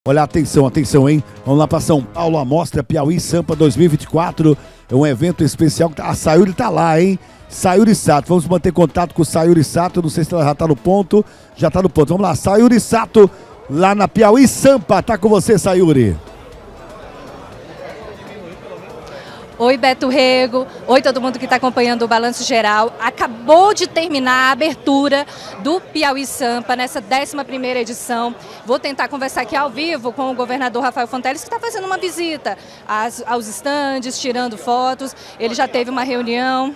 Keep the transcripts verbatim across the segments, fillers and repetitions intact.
Olha, atenção, atenção, hein? Vamos lá para São Paulo, a Mostra Piauí Sampa dois mil e vinte e quatro. É um evento especial. A Sayuri tá lá, hein? Sayuri Sato. Vamos manter contato com o Sayuri Sato. Não sei se ela já tá no ponto. Já tá no ponto. Vamos lá, Sayuri Sato, lá na Piauí Sampa. Tá com você, Sayuri. Oi, Beto Rego. Oi, todo mundo que está acompanhando o Balanço Geral. Acabou de terminar a abertura do Piauí Sampa nessa décima primeira edição. Vou tentar conversar aqui ao vivo com o governador Rafael Fonteles, que está fazendo uma visita às, aos estandes, tirando fotos. Ele já teve uma reunião.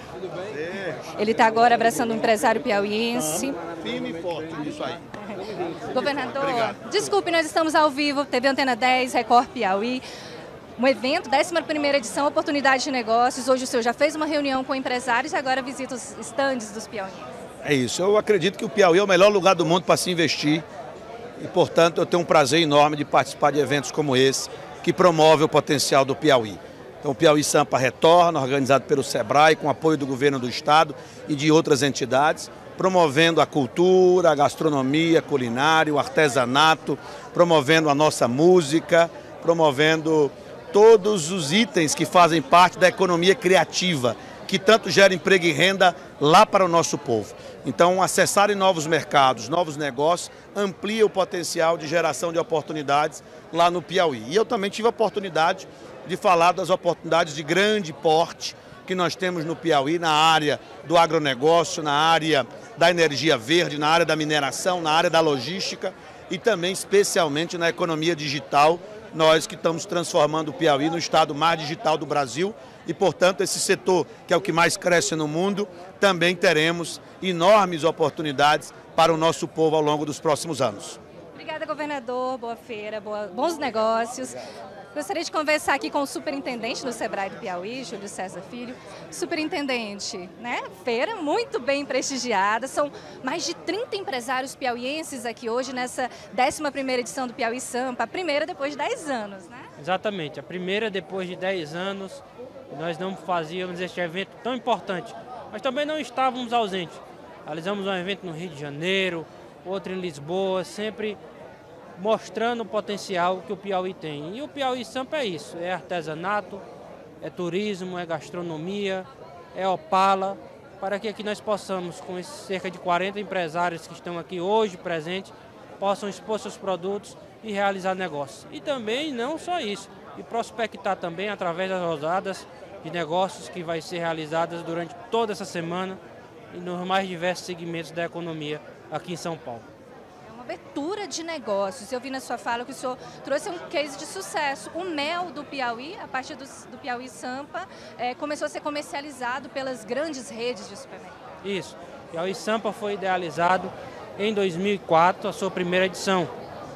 Ele está agora abraçando um empresário piauiense. Firme e forte nisso aí. Governador, Obrigado. Desculpe, nós estamos ao vivo, T V Antena dez, Record Piauí. Um evento, décima primeira edição, oportunidade de negócios. Hoje o senhor já fez uma reunião com empresários e agora visita os estandes dos piauienses. É isso, eu acredito que o Piauí é o melhor lugar do mundo para se investir e, portanto, eu tenho um prazer enorme de participar de eventos como esse, que promove o potencial do Piauí. Então o Piauí Sampa retorna, organizado pelo Sebrae, com apoio do governo do estado e de outras entidades, promovendo a cultura, a gastronomia, a culinária, o artesanato, promovendo a nossa música, promovendo todos os itens que fazem parte da economia criativa, que tanto gera emprego e renda lá para o nosso povo. Então, acessarem novos mercados, novos negócios, amplia o potencial de geração de oportunidades lá no Piauí. E eu também tive a oportunidade de falar das oportunidades de grande porte que nós temos no Piauí, na área do agronegócio, na área da energia verde, na área da mineração, na área da logística e também especialmente na economia digital. Nós que estamos transformando o Piauí no estado mais digital do Brasil e, portanto, esse setor, que é o que mais cresce no mundo, também teremos enormes oportunidades para o nosso povo ao longo dos próximos anos. Obrigada, governador. Boa feira, boa, bons negócios. Gostaria de conversar aqui com o superintendente do Sebrae do Piauí, Júlio César Filho. Superintendente, né? Feira muito bem prestigiada. São mais de trinta empresários piauienses aqui hoje nessa décima primeira edição do Piauí Sampa, a primeira depois de dez anos, né? Exatamente, a primeira depois de dez anos. Nós não fazíamos este evento tão importante, mas também não estávamos ausentes. Realizamos um evento no Rio de Janeiro, outro em Lisboa, sempre mostrando o potencial que o Piauí tem. E o Piauí Sampa é isso, é artesanato, é turismo, é gastronomia, é Opala, para que aqui nós possamos, com esses cerca de quarenta empresários que estão aqui hoje presentes, possam expor seus produtos e realizar negócios. E também não só isso, e prospectar também através das rodadas de negócios que vai ser realizadas durante toda essa semana e nos mais diversos segmentos da economia aqui em São Paulo. Abertura de negócios. Eu vi na sua fala que o senhor trouxe um case de sucesso. O mel do Piauí, a partir do, do Piauí Sampa, é, começou a ser comercializado pelas grandes redes de supermercados. Isso. O Piauí Sampa foi idealizado em dois mil e quatro, a sua primeira edição.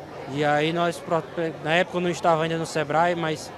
E aí nós, na época eu não estava ainda no Sebrae, mas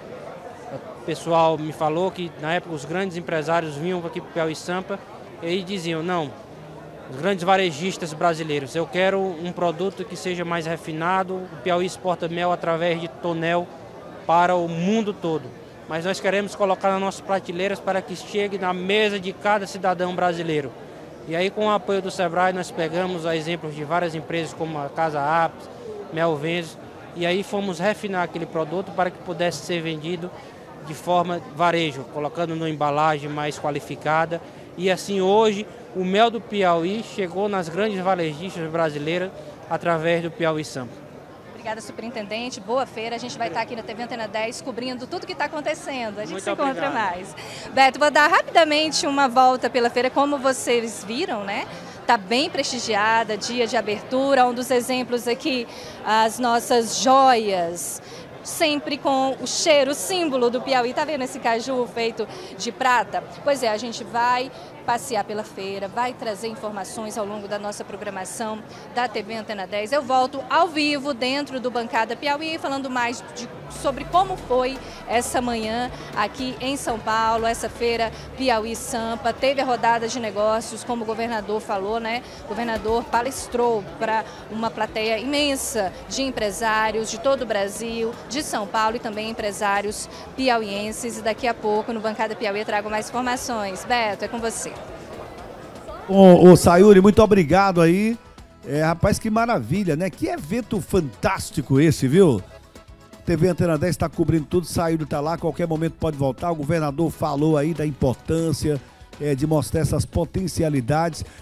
o pessoal me falou que na época os grandes empresários vinham aqui para o Piauí Sampa e diziam, não, os grandes varejistas brasileiros, eu quero um produto que seja mais refinado. O Piauí exporta mel através de tonel para o mundo todo. Mas nós queremos colocar nas nossas prateleiras para que chegue na mesa de cada cidadão brasileiro. E aí, com o apoio do Sebrae, nós pegamos a exemplos de várias empresas como a Casa Apes, Mel Venzo, e aí fomos refinar aquele produto para que pudesse ser vendido de forma varejo, colocando numa embalagem mais qualificada. E assim hoje o mel do Piauí chegou nas grandes varejistas brasileiras através do Piauí Sampa. Obrigada, superintendente. Boa feira. A gente vai estar aqui na T V Antena dez cobrindo tudo que está acontecendo. A gente Muito se encontra obrigado. mais. Beto, vou dar rapidamente uma volta pela feira. Como vocês viram, né? Está bem prestigiada, dia de abertura. Um dos exemplos aqui, as nossas joias, sempre com o cheiro, o símbolo do Piauí. Tá vendo esse caju feito de prata? Pois é, a gente vai passear pela feira, vai trazer informações ao longo da nossa programação da T V Antena dez. Eu volto ao vivo dentro do Bancada Piauí, falando mais de, sobre como foi essa manhã aqui em São Paulo, essa feira Piauí Sampa. Teve a rodada de negócios, como o governador falou, né? O governador palestrou para uma plateia imensa de empresários de todo o Brasil, de São Paulo e também empresários piauienses. E daqui a pouco, no Bancada Piauí, eu trago mais informações. Beto, é com você. Ô, ô Sayuri, muito obrigado aí. É, rapaz, que maravilha, né? Que evento fantástico esse, viu? T V Antena dez está cobrindo tudo, Saílio tá lá, a qualquer momento pode voltar. O governador falou aí da importância é, de mostrar essas potencialidades.